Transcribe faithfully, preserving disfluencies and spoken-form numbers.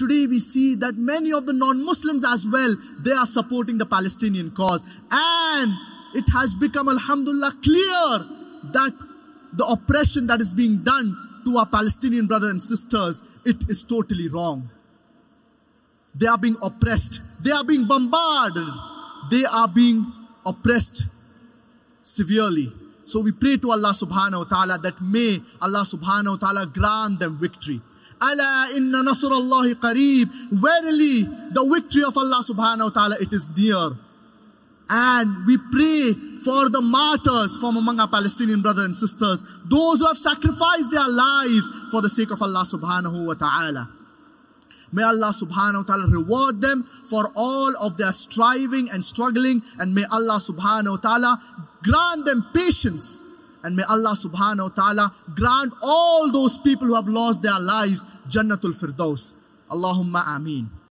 today we see that many of the non-Muslims as well, they are supporting the Palestinian cause. And it has become, alhamdulillah, clear that the oppression that is being done to our Palestinian brothers and sisters, it is totally wrong. They are being oppressed. They are being bombarded. They are being oppressed severely. So we pray to Allah subhanahu wa ta'ala that may Allah subhanahu wa ta'ala grant them victory. Ala inna nasrullahi qareeb. Verily, the victory of Allah subhanahu wa ta'ala, it is near. And we pray for the martyrs from among our Palestinian brothers and sisters, those who have sacrificed their lives for the sake of Allah subhanahu wa ta'ala. May Allah subhanahu wa ta'ala reward them for all of their striving and struggling, and may Allah subhanahu wa ta'ala grant them patience, and may Allah subhanahu wa ta'ala grant all those people who have lost their lives Jannatul Firdaus. Allahumma ameen.